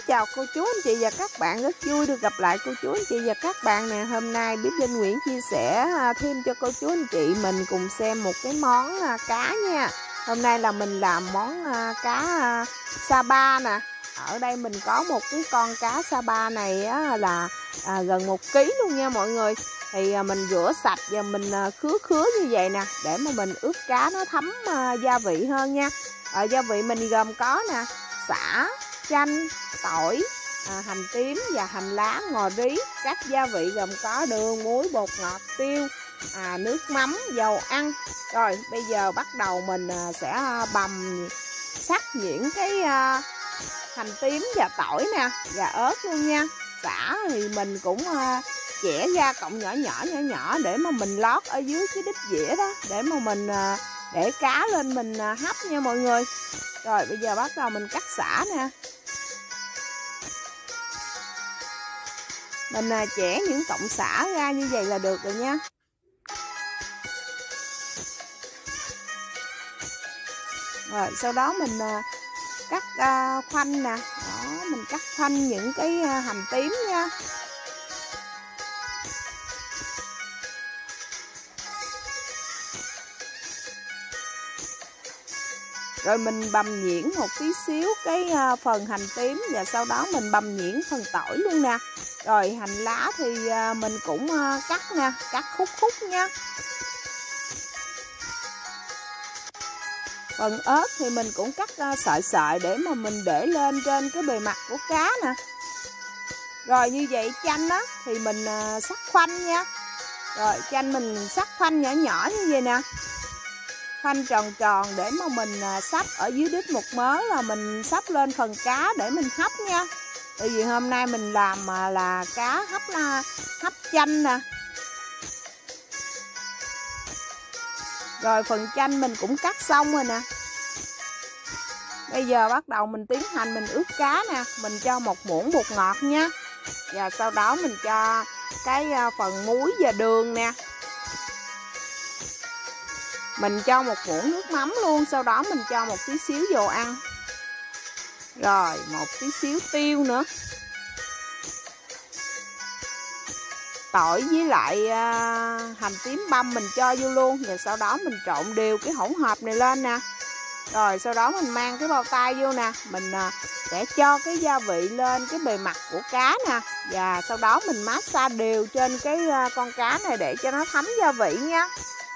chào cô chú anh chị và các bạn, rất vui được gặp lại cô chú anh chị và các bạn nè. Hôm nay Bếp Linh Nguyễn chia sẻ thêm cho cô chú anh chị mình cùng xem một cái món cá nha. Hôm nay là mình làm món cá Sapa nè. Ở đây mình có một cái con cá Sapa này là gần 1 kg luôn nha mọi người. Thì mình rửa sạch và mình khứa như vậy nè, để mà mình ướp cá nó thấm gia vị hơn nha. Gia vị mình gồm có nè, sả, chanh, tỏi, hành tím và hành lá, ngò rí. Các gia vị gồm có đường, muối, bột ngọt, tiêu, nước mắm, dầu ăn. Rồi bây giờ bắt đầu mình sẽ bằm sắc nhuyễn cái hành tím và tỏi nè, và ớt luôn nha. Sả thì mình cũng chẻ ra cọng nhỏ để mà mình lót ở dưới cái đít dĩa đó, để mà mình để cá lên mình hấp nha mọi người. Rồi bây giờ bắt đầu mình cắt sả nè. Mình chẻ những cọng sả ra như vậy là được rồi nha. Rồi sau đó mình cắt khoanh nè. Đó, mình cắt khoanh những cái hành tím nha. Rồi mình bằm nhuyễn một tí xíu cái phần hành tím, và sau đó mình bằm nhuyễn phần tỏi luôn nè. Rồi hành lá thì mình cũng cắt nè, cắt khúc nha. Phần ớt thì mình cũng cắt sợi để mà mình để lên trên cái bề mặt của cá nè. Rồi như vậy chanh á thì mình sắc khoanh nha. Rồi chanh mình sắc khoanh nhỏ như vậy nè, khoanh tròn để mà mình sắp ở dưới đít một mớ, là mình sắp lên phần cá để mình hấp nha. Tại vì hôm nay mình làm là cá hấp chanh nè. Rồi phần chanh mình cũng cắt xong rồi nè. Bây giờ bắt đầu mình tiến hành mình ướp cá nè. Mình cho 1 muỗng bột ngọt nha. Và sau đó mình cho cái phần muối và đường nè. Mình cho 1 muỗng nước mắm luôn. Sau đó mình cho một tí xíu dầu ăn. Rồi một tí xíu tiêu nữa. Tỏi với lại hành tím băm mình cho vô luôn. Và sau đó mình trộn đều cái hỗn hợp này lên nè. Rồi sau đó mình mang cái bao tay vô nè. Mình sẽ cho cái gia vị lên cái bề mặt của cá nè. Và sau đó mình massage đều trên cái con cá này để cho nó thấm gia vị nha.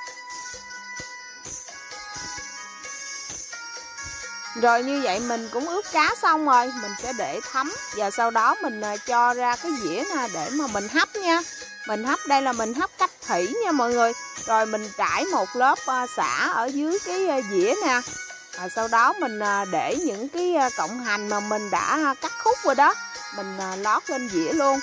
Rồi như vậy mình cũng ướp cá xong rồi. Mình sẽ để thấm. Và sau đó mình cho ra cái dĩa nè để mà mình hấp nha. Mình hấp đây là mình hấp cách thủy nha mọi người. Rồi mình trải một lớp sả ở dưới cái dĩa nè. Sau đó mình để những cái cọng hành mà mình đã cắt khúc rồi đó, mình lót lên dĩa luôn.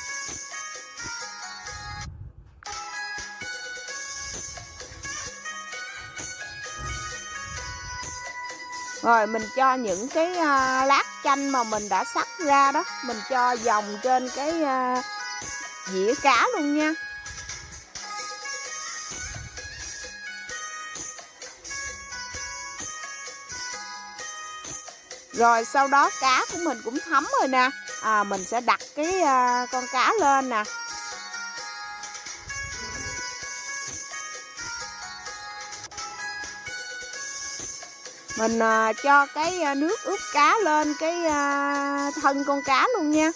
Rồi mình cho những cái lát chanh mà mình đã sắc ra đó, mình cho vòng trên cái dĩa cá luôn nha. Rồi sau đó cá của mình cũng thấm rồi nè. Mình sẽ đặt cái con cá lên nè. Mình cho cái nước ướp cá lên cái thân con cá luôn nha.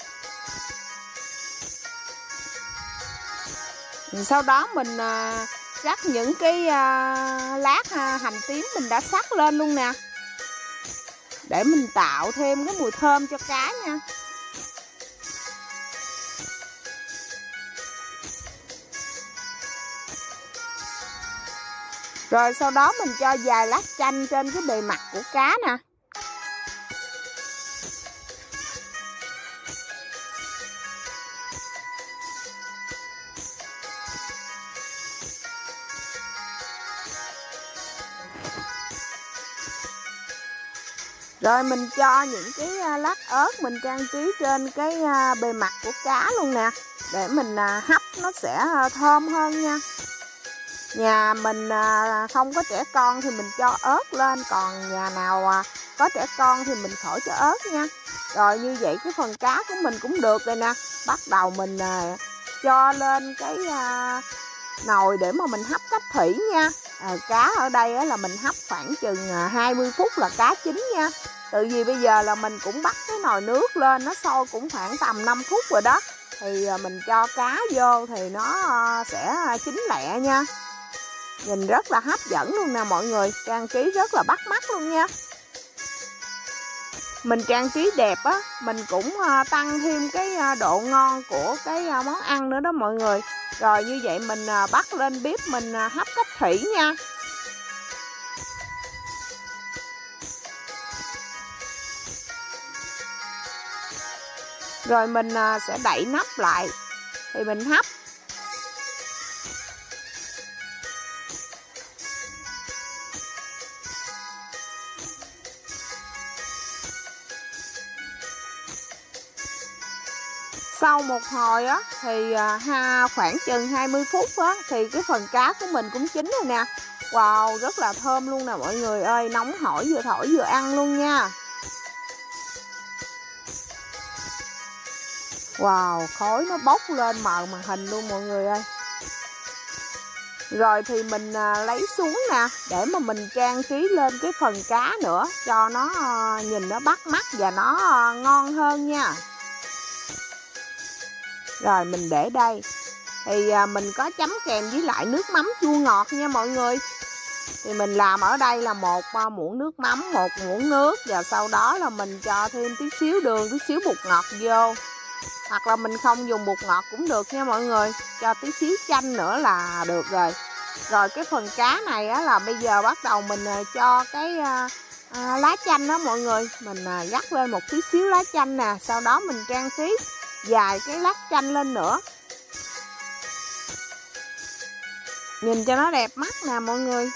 Sau đó mình rắc những cái lát hành tím mình đã sắc lên luôn nè, để mình tạo thêm cái mùi thơm cho cá nha. Rồi sau đó mình cho vài lát chanh trên cái bề mặt của cá nè. Rồi mình cho những cái lát ớt mình trang trí trên cái bề mặt của cá luôn nè, để mình hấp nó sẽ thơm hơn nha. Nhà mình không có trẻ con thì mình cho ớt lên, còn nhà nào có trẻ con thì mình khỏi cho ớt nha. Rồi như vậy cái phần cá của mình cũng được rồi nè. Bắt đầu mình cho lên cái nồi để mà mình hấp cách thủy nha. Cá ở đây là mình hấp khoảng chừng 20 phút là cá chín nha. Tự vì bây giờ là mình cũng bắt cái nồi nước lên, nó sôi cũng khoảng tầm 5 phút rồi đó. Thì mình cho cá vô thì nó sẽ chín lẹ nha. Nhìn rất là hấp dẫn luôn nè mọi người. Trang trí rất là bắt mắt luôn nha. Mình trang trí đẹp á, mình cũng tăng thêm cái độ ngon của cái món ăn nữa đó mọi người. Rồi như vậy mình bắt lên bếp mình hấp cách thủy nha. Rồi mình sẽ đậy nắp lại thì mình hấp. Sau một hồi á thì khoảng chừng 20 phút á thì cái phần cá của mình cũng chín rồi nè. Wow, rất là thơm luôn nè mọi người ơi, nóng hổi vừa thổi vừa ăn luôn nha. Wow, khói nó bốc lên mờ màn hình luôn mọi người ơi. Rồi thì mình lấy xuống nè để mà mình trang trí lên cái phần cá nữa cho nó nhìn nó bắt mắt và nó ngon hơn nha. Rồi mình để đây. Thì mình có chấm kèm với lại nước mắm chua ngọt nha mọi người. Thì mình làm ở đây là 1 muỗng nước mắm, 1 muỗng nước. Và sau đó là mình cho thêm tí xíu đường, tí xíu bột ngọt vô. Hoặc là mình không dùng bột ngọt cũng được nha mọi người. Cho tí xíu chanh nữa là được rồi. Rồi cái phần cá này á, là bây giờ bắt đầu mình cho cái lá chanh đó mọi người. Mình rắc lên một tí xíu lá chanh nè. Sau đó mình trang trí vài cái lát chanh lên nữa. Nhìn cho nó đẹp mắt nè mọi người.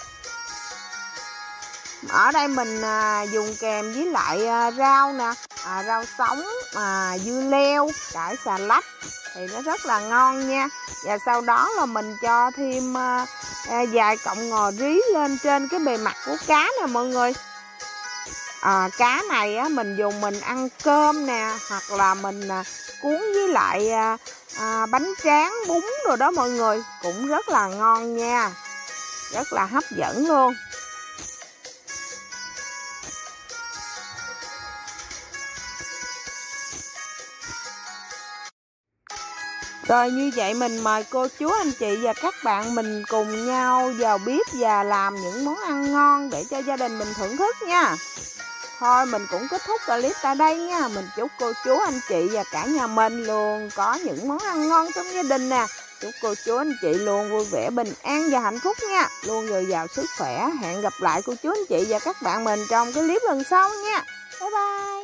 Ở đây mình dùng kèm với lại rau nè, rau sống, dưa leo, cải xà lách thì nó rất là ngon nha. Và sau đó là mình cho thêm vài cọng ngò rí lên trên cái bề mặt của cá nè mọi người. Cá này á, mình dùng mình ăn cơm nè, hoặc là mình cuốn với lại bánh tráng, bún rồi đó mọi người. Cũng rất là ngon nha. Rất là hấp dẫn luôn. Rồi như vậy mình mời cô chú anh chị và các bạn mình cùng nhau vào bếp và làm những món ăn ngon để cho gia đình mình thưởng thức nha. Thôi mình cũng kết thúc clip tại đây nha. Mình chúc cô chú anh chị và cả nhà mình luôn có những món ăn ngon trong gia đình nè. Chúc cô chú anh chị luôn vui vẻ, bình an và hạnh phúc nha. Luôn dồi dào sức khỏe. Hẹn gặp lại cô chú anh chị và các bạn mình trong cái clip lần sau nha. Bye bye.